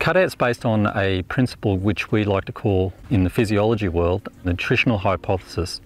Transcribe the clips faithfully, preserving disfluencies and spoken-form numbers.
Cutout's based on a principle which we like to call, in the physiology world, the nutritional hypothesis.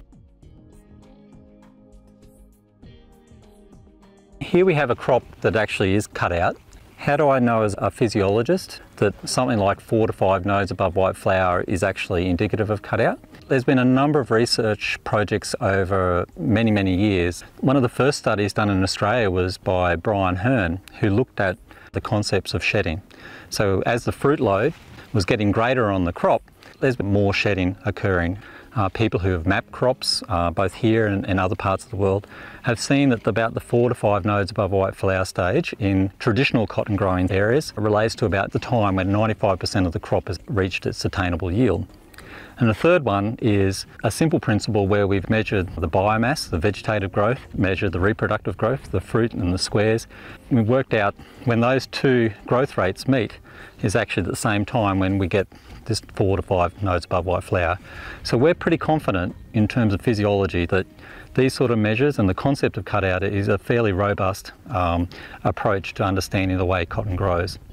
Here we have a crop that actually is cut out. How do I know as a physiologist that something like four to five nodes above white flower is actually indicative of cutout? There's been a number of research projects over many, many years. One of the first studies done in Australia was by Brian Hearn, who looked at the concepts of shedding. So as the fruit load was getting greater on the crop, there's more shedding occurring. Uh, people who have mapped crops, uh, both here and, and other parts of the world, have seen that about the four to five nodes above white flower stage in traditional cotton growing areas relates to about the time when ninety-five percent of the crop has reached its attainable yield. And the third one is a simple principle where we've measured the biomass, the vegetative growth, measured the reproductive growth, the fruit and the squares. And we've worked out when those two growth rates meet is actually at the same time when we get this four to five nodes above white flower. So we're pretty confident in terms of physiology that these sort of measures and the concept of cutout is a fairly robust um, approach to understanding the way cotton grows.